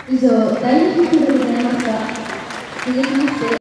以上、大学曲でございました。続きまして